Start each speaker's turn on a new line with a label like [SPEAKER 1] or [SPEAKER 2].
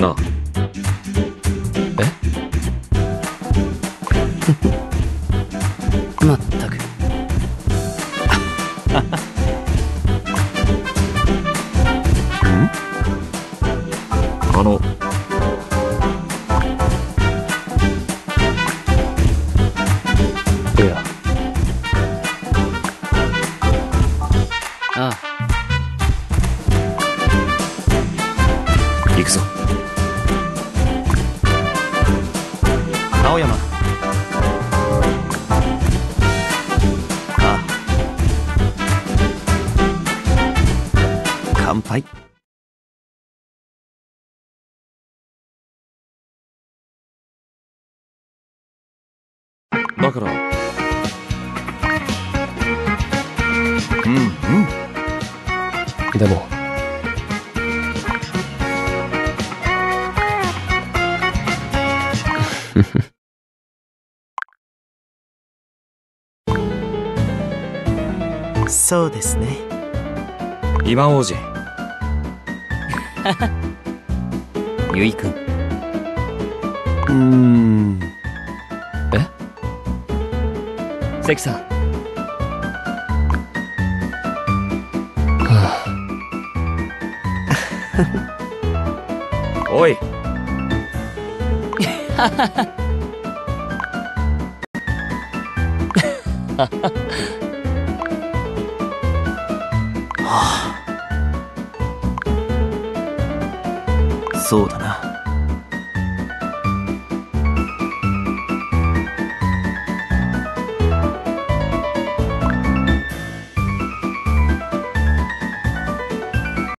[SPEAKER 1] な。
[SPEAKER 2] まったく。
[SPEAKER 1] あの、
[SPEAKER 2] いや。ああ。
[SPEAKER 1] 行くぞ。
[SPEAKER 2] 青山。ああ。乾杯。
[SPEAKER 1] だから、
[SPEAKER 2] でも
[SPEAKER 3] そうですね。
[SPEAKER 1] 今王子。
[SPEAKER 2] ゆいくん。関さん。
[SPEAKER 1] おい。
[SPEAKER 3] そうだな。